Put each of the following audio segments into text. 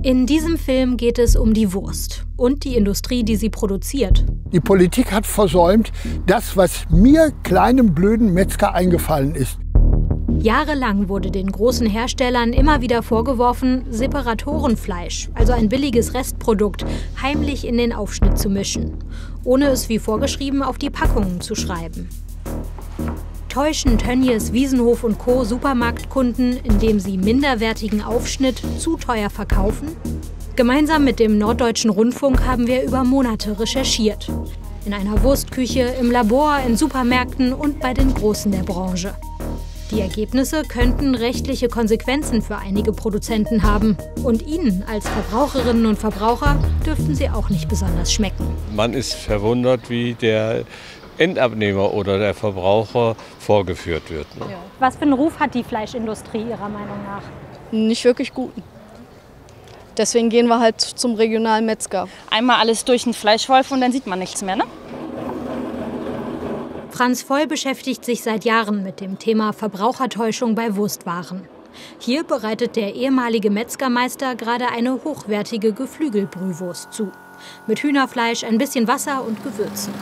In diesem Film geht es um die Wurst und die Industrie, die sie produziert. Die Politik hat versäumt, das, was mir, kleinem blöden Metzger, eingefallen ist. Jahrelang wurde den großen Herstellern immer wieder vorgeworfen, Separatorenfleisch, also ein billiges Restprodukt, heimlich in den Aufschnitt zu mischen, ohne es wie vorgeschrieben auf die Packungen zu schreiben. Täuschen Tönnies, Wiesenhof und Co. Supermarktkunden, indem sie minderwertigen Aufschnitt zu teuer verkaufen? Gemeinsam mit dem Norddeutschen Rundfunk haben wir über Monate recherchiert. In einer Wurstküche, im Labor, in Supermärkten und bei den Großen der Branche. Die Ergebnisse könnten rechtliche Konsequenzen für einige Produzenten haben. Und Ihnen als Verbraucherinnen und Verbraucher dürften sie auch nicht besonders schmecken. Man ist verwundert, wie der Endabnehmer oder der Verbraucher vorgeführt wird. Ne? Ja. Was für einen Ruf hat die Fleischindustrie Ihrer Meinung nach? Nicht wirklich gut. Deswegen gehen wir halt zum regionalen Metzger. Einmal alles durch den Fleischwolf und dann sieht man nichts mehr, ne? Franz Voll beschäftigt sich seit Jahren mit dem Thema Verbrauchertäuschung bei Wurstwaren. Hier bereitet der ehemalige Metzgermeister gerade eine hochwertige Geflügelbrühwurst zu. Mit Hühnerfleisch, ein bisschen Wasser und Gewürzen.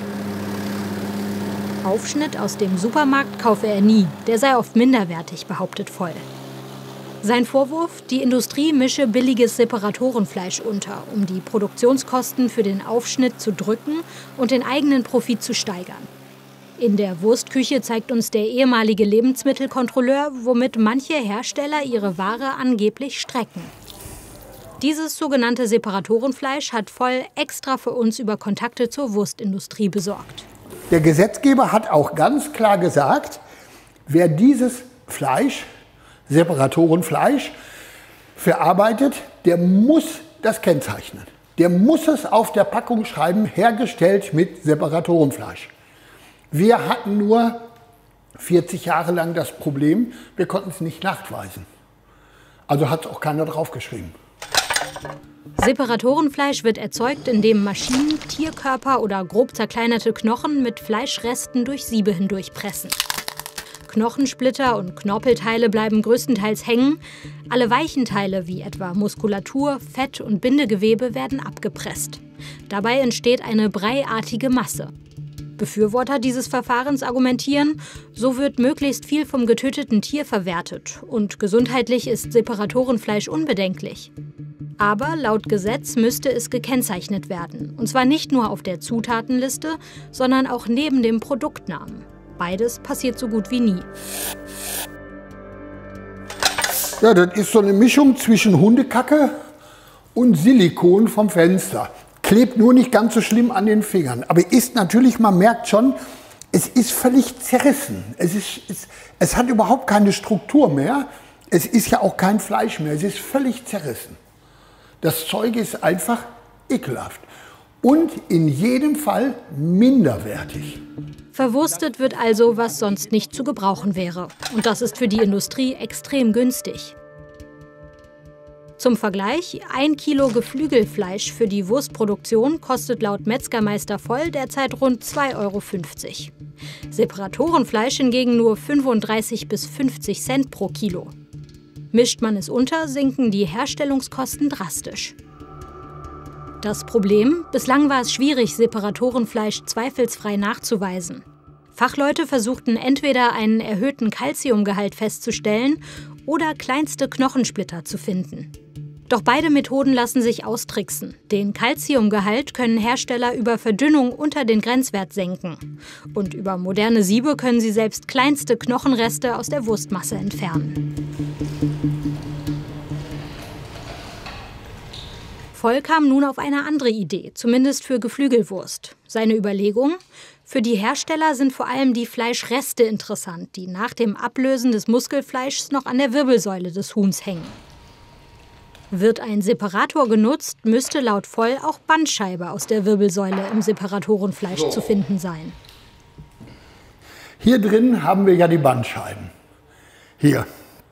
Aufschnitt aus dem Supermarkt kaufe er nie, der sei oft minderwertig, behauptet Voll. Sein Vorwurf, die Industrie mische billiges Separatorenfleisch unter, um die Produktionskosten für den Aufschnitt zu drücken und den eigenen Profit zu steigern. In der Wurstküche zeigt uns der ehemalige Lebensmittelkontrolleur, womit manche Hersteller ihre Ware angeblich strecken. Dieses sogenannte Separatorenfleisch hat Voll extra für uns über Kontakte zur Wurstindustrie besorgt. Der Gesetzgeber hat auch ganz klar gesagt, wer dieses Fleisch, Separatorenfleisch, verarbeitet, der muss das kennzeichnen. Der muss es auf der Packung schreiben, hergestellt mit Separatorenfleisch. Wir hatten nur 40 Jahre lang das Problem, wir konnten es nicht nachweisen. Also hat es auch keiner draufgeschrieben. Separatorenfleisch wird erzeugt, indem Maschinen Tierkörper oder grob zerkleinerte Knochen mit Fleischresten durch Siebe hindurch pressen. Knochensplitter und Knorpelteile bleiben größtenteils hängen. Alle weichen Teile, wie etwa Muskulatur, Fett und Bindegewebe, werden abgepresst. Dabei entsteht eine breiartige Masse. Befürworter dieses Verfahrens argumentieren, so wird möglichst viel vom getöteten Tier verwertet und gesundheitlich ist Separatorenfleisch unbedenklich. Aber laut Gesetz müsste es gekennzeichnet werden. Und zwar nicht nur auf der Zutatenliste, sondern auch neben dem Produktnamen. Beides passiert so gut wie nie. Ja, das ist so eine Mischung zwischen Hundekacke und Silikon vom Fenster. Klebt nur nicht ganz so schlimm an den Fingern. Aber ist natürlich, man merkt schon, es ist völlig zerrissen. Es hat überhaupt keine Struktur mehr. Es ist ja auch kein Fleisch mehr. Es ist völlig zerrissen. Das Zeug ist einfach ekelhaft. Und in jedem Fall minderwertig. Verwurstet wird also, was sonst nicht zu gebrauchen wäre. Und das ist für die Industrie extrem günstig. Zum Vergleich, 1 Kilo Geflügelfleisch für die Wurstproduktion kostet laut Metzgermeister Voll derzeit rund 2,50 €. Separatorenfleisch hingegen nur 35 bis 50 Cent pro Kilo. Mischt man es unter, sinken die Herstellungskosten drastisch. Das Problem? Bislang war es schwierig, Separatorenfleisch zweifelsfrei nachzuweisen. Fachleute versuchten entweder einen erhöhten Calciumgehalt festzustellen oder kleinste Knochensplitter zu finden. Doch beide Methoden lassen sich austricksen. Den Calciumgehalt können Hersteller über Verdünnung unter den Grenzwert senken. Und über moderne Siebe können sie selbst kleinste Knochenreste aus der Wurstmasse entfernen. Voll kam nun auf eine andere Idee, zumindest für Geflügelwurst. Seine Überlegung? Für die Hersteller sind vor allem die Fleischreste interessant, die nach dem Ablösen des Muskelfleischs noch an der Wirbelsäule des Huhns hängen. Wird ein Separator genutzt, müsste laut Voll auch Bandscheibe aus der Wirbelsäule im Separatorenfleisch zu finden sein. Hier drin haben wir ja die Bandscheiben. Hier.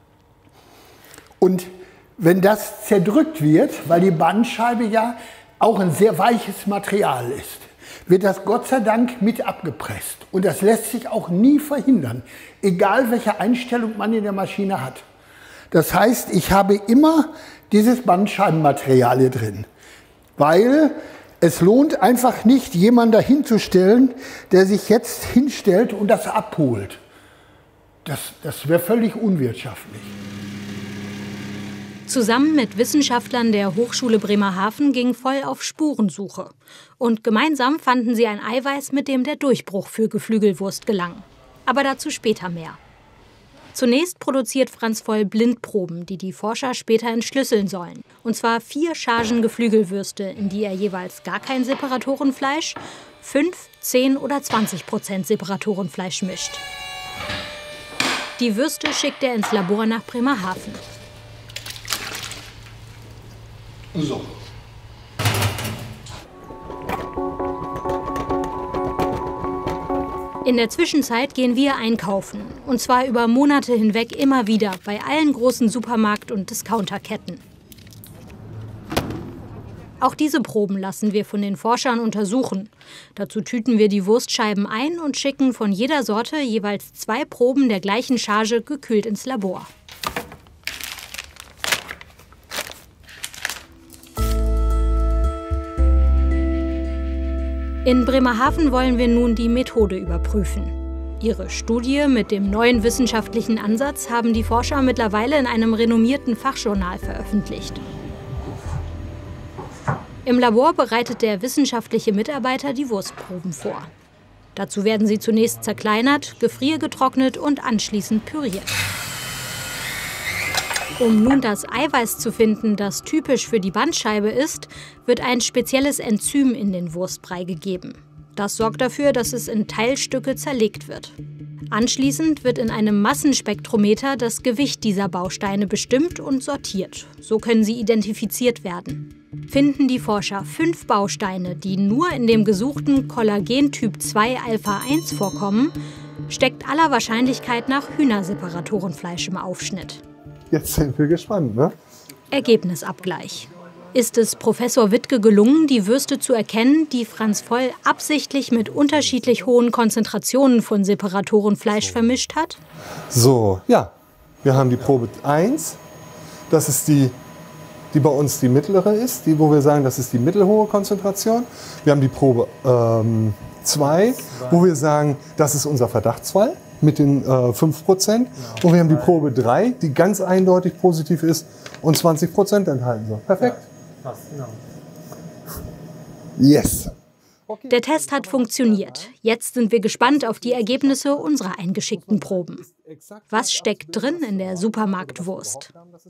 Und wenn das zerdrückt wird, weil die Bandscheibe ja auch ein sehr weiches Material ist, wird das Gott sei Dank mit abgepresst. Und das lässt sich auch nie verhindern, egal welche Einstellung man in der Maschine hat. Das heißt, ich habe immer dieses Bandscheibenmaterial hier drin. Weil es lohnt einfach nicht, jemanden dahinzustellen, der sich jetzt hinstellt und das abholt. Das wäre völlig unwirtschaftlich. Zusammen mit Wissenschaftlern der Hochschule Bremerhaven ging Voll auf Spurensuche. Und gemeinsam fanden sie ein Eiweiß, mit dem der Durchbruch für Geflügelwurst gelang. Aber dazu später mehr. Zunächst produziert Franz Voll Blindproben, die die Forscher später entschlüsseln sollen. Und zwar 4 Chargen Geflügelwürste, in die er jeweils gar kein Separatorenfleisch, 5, 10 oder 20% Separatorenfleisch mischt. Die Würste schickt er ins Labor nach Bremerhaven. So. In der Zwischenzeit gehen wir einkaufen. Und zwar über Monate hinweg immer wieder bei allen großen Supermarkt- und Discounterketten. Auch diese Proben lassen wir von den Forschern untersuchen. Dazu tüten wir die Wurstscheiben ein und schicken von jeder Sorte jeweils 2 Proben der gleichen Charge gekühlt ins Labor. In Bremerhaven wollen wir nun die Methode überprüfen. Ihre Studie mit dem neuen wissenschaftlichen Ansatz haben die Forscher mittlerweile in einem renommierten Fachjournal veröffentlicht. Im Labor bereitet der wissenschaftliche Mitarbeiter die Wurstproben vor. Dazu werden sie zunächst zerkleinert, gefriergetrocknet und anschließend püriert. Um nun das Eiweiß zu finden, das typisch für die Bandscheibe ist, wird ein spezielles Enzym in den Wurstbrei gegeben. Das sorgt dafür, dass es in Teilstücke zerlegt wird. Anschließend wird in einem Massenspektrometer das Gewicht dieser Bausteine bestimmt und sortiert. So können sie identifiziert werden. Finden die Forscher 5 Bausteine, die nur in dem gesuchten Kollagentyp 2 Alpha 1 vorkommen, steckt aller Wahrscheinlichkeit nach Hühnerseparatorenfleisch im Aufschnitt. Jetzt sind wir gespannt, ne? Ergebnisabgleich. Ist es Professor Wittke gelungen, die Würste zu erkennen, die Franz Voll absichtlich mit unterschiedlich hohen Konzentrationen von Separatorenfleisch vermischt hat? So, ja. Wir haben die Probe 1. Das ist die bei uns die mittlere ist, wo wir sagen, das ist die mittelhohe Konzentration. Wir haben die Probe 2, wo wir sagen, das ist unser Verdachtsfall mit den 5%. Und wir haben die Probe 3, die ganz eindeutig positiv ist und 20% enthalten soll. Perfekt. Yes. Der Test hat funktioniert. Jetzt sind wir gespannt auf die Ergebnisse unserer eingeschickten Proben. Was steckt drin in der Supermarktwurst?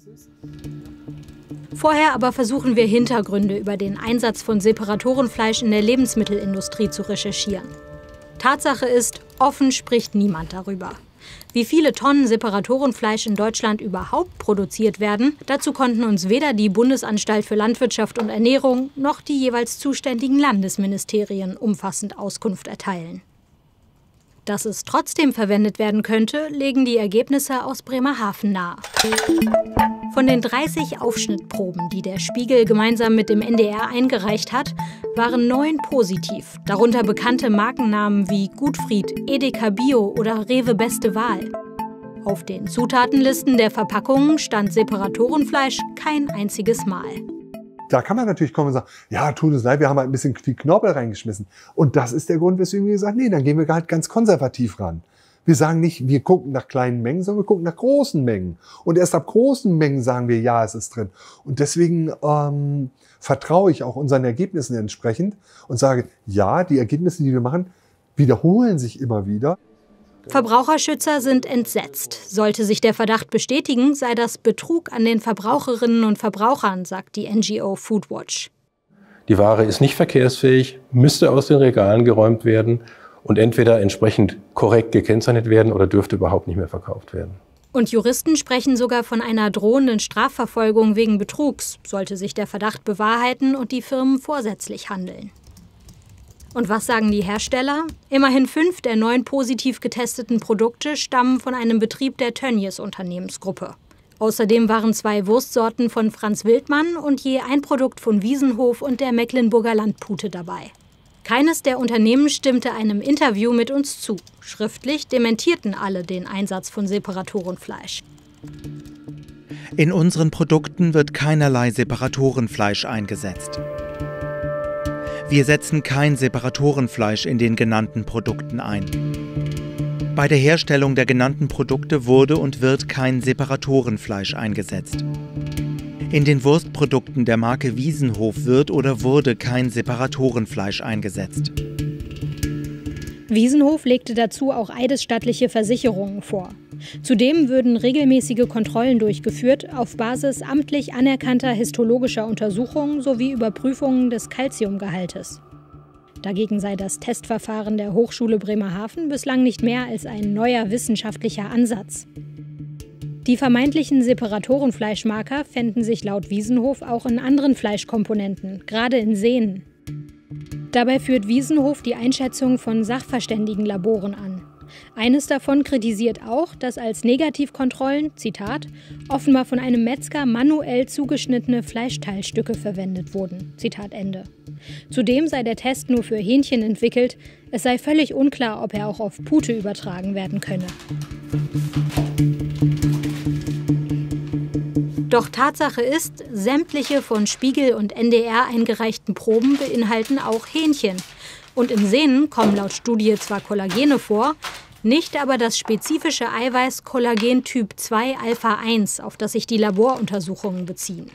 Vorher aber versuchen wir Hintergründe über den Einsatz von Separatorenfleisch in der Lebensmittelindustrie zu recherchieren. Tatsache ist, offen spricht niemand darüber. Wie viele Tonnen Separatorenfleisch in Deutschland überhaupt produziert werden, dazu konnten uns weder die Bundesanstalt für Landwirtschaft und Ernährung noch die jeweils zuständigen Landesministerien umfassend Auskunft erteilen. Dass es trotzdem verwendet werden könnte, legen die Ergebnisse aus Bremerhaven nahe. Von den 30 Aufschnittproben, die der Spiegel gemeinsam mit dem NDR eingereicht hat, waren 9 positiv, darunter bekannte Markennamen wie Gutfried, Edeka Bio oder Rewe Beste Wahl. Auf den Zutatenlisten der Verpackungen stand Separatorenfleisch kein einziges Mal. Da kann man natürlich kommen und sagen, ja, tut uns leid, wir haben halt ein bisschen viel Knorpel reingeschmissen. Und das ist der Grund, weswegen wir sagen, nee, dann gehen wir halt ganz konservativ ran. Wir sagen nicht, wir gucken nach kleinen Mengen, sondern wir gucken nach großen Mengen. Und erst ab großen Mengen sagen wir, ja, es ist drin. Und deswegen vertraue ich auch unseren Ergebnissen entsprechend und sage, ja, die Ergebnisse, die wir machen, wiederholen sich immer wieder. Verbraucherschützer sind entsetzt. Sollte sich der Verdacht bestätigen, sei das Betrug an den Verbraucherinnen und Verbrauchern, sagt die NGO Foodwatch. Die Ware ist nicht verkehrsfähig, müsste aus den Regalen geräumt werden und entweder entsprechend korrekt gekennzeichnet werden oder dürfte überhaupt nicht mehr verkauft werden. Und Juristen sprechen sogar von einer drohenden Strafverfolgung wegen Betrugs, sollte sich der Verdacht bewahrheiten und die Firmen vorsätzlich handeln. Und was sagen die Hersteller? Immerhin 5 der 9 positiv getesteten Produkte stammen von einem Betrieb der Tönnies Unternehmensgruppe. Außerdem waren 2 Wurstsorten von Franz Wildmann und je ein Produkt von Wiesenhof und der Mecklenburger Landpute dabei. Keines der Unternehmen stimmte einem Interview mit uns zu. Schriftlich dementierten alle den Einsatz von Separatorenfleisch. In unseren Produkten wird keinerlei Separatorenfleisch eingesetzt. Wir setzen kein Separatorenfleisch in den genannten Produkten ein. Bei der Herstellung der genannten Produkte wurde und wird kein Separatorenfleisch eingesetzt. In den Wurstprodukten der Marke Wiesenhof wird oder wurde kein Separatorenfleisch eingesetzt. Wiesenhof legte dazu auch eidesstattliche Versicherungen vor. Zudem würden regelmäßige Kontrollen durchgeführt auf Basis amtlich anerkannter histologischer Untersuchungen sowie Überprüfungen des Calciumgehaltes. Dagegen sei das Testverfahren der Hochschule Bremerhaven bislang nicht mehr als ein neuer wissenschaftlicher Ansatz. Die vermeintlichen Separatorenfleischmarker fänden sich laut Wiesenhof auch in anderen Fleischkomponenten, gerade in Sehnen. Dabei führt Wiesenhof die Einschätzung von Sachverständigenlaboren an. Eines davon kritisiert auch, dass als Negativkontrollen, Zitat, offenbar von einem Metzger manuell zugeschnittene Fleischteilstücke verwendet wurden. Zitat Ende. Zudem sei der Test nur für Hähnchen entwickelt. Es sei völlig unklar, ob er auch auf Pute übertragen werden könne. Doch Tatsache ist, sämtliche von Spiegel und NDR eingereichten Proben beinhalten auch Hähnchen. Und in Sehnen kommen laut Studie zwar Kollagene vor, nicht aber das spezifische Eiweiß Kollagen Typ 2 Alpha 1, auf das sich die Laboruntersuchungen beziehen.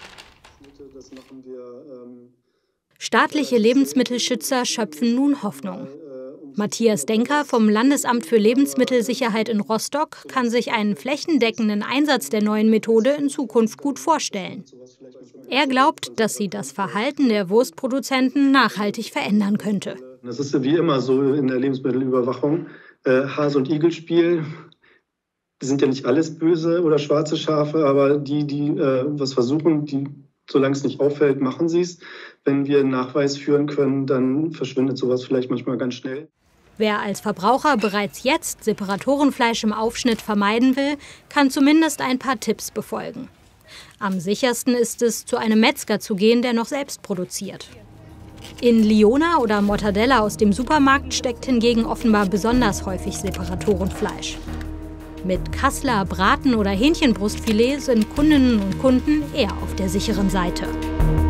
Staatliche Lebensmittelschützer schöpfen nun Hoffnung. Matthias Denker vom Landesamt für Lebensmittelsicherheit in Rostock kann sich einen flächendeckenden Einsatz der neuen Methode in Zukunft gut vorstellen. Er glaubt, dass sie das Verhalten der Wurstproduzenten nachhaltig verändern könnte. Das ist wie immer so in der Lebensmittelüberwachung. Hase- und Igel-Spiel, die sind ja nicht alles böse oder schwarze Schafe, aber die was versuchen, solange es nicht auffällt, machen sie es. Wenn wir einen Nachweis führen können, dann verschwindet sowas vielleicht manchmal ganz schnell. Wer als Verbraucher bereits jetzt Separatorenfleisch im Aufschnitt vermeiden will, kann zumindest ein paar Tipps befolgen. Am sichersten ist es, zu einem Metzger zu gehen, der noch selbst produziert. In Liona oder Mortadella aus dem Supermarkt steckt hingegen offenbar besonders häufig Separatorenfleisch. Mit Kasseler Braten- oder Hähnchenbrustfilet sind Kundinnen und Kunden eher auf der sicheren Seite.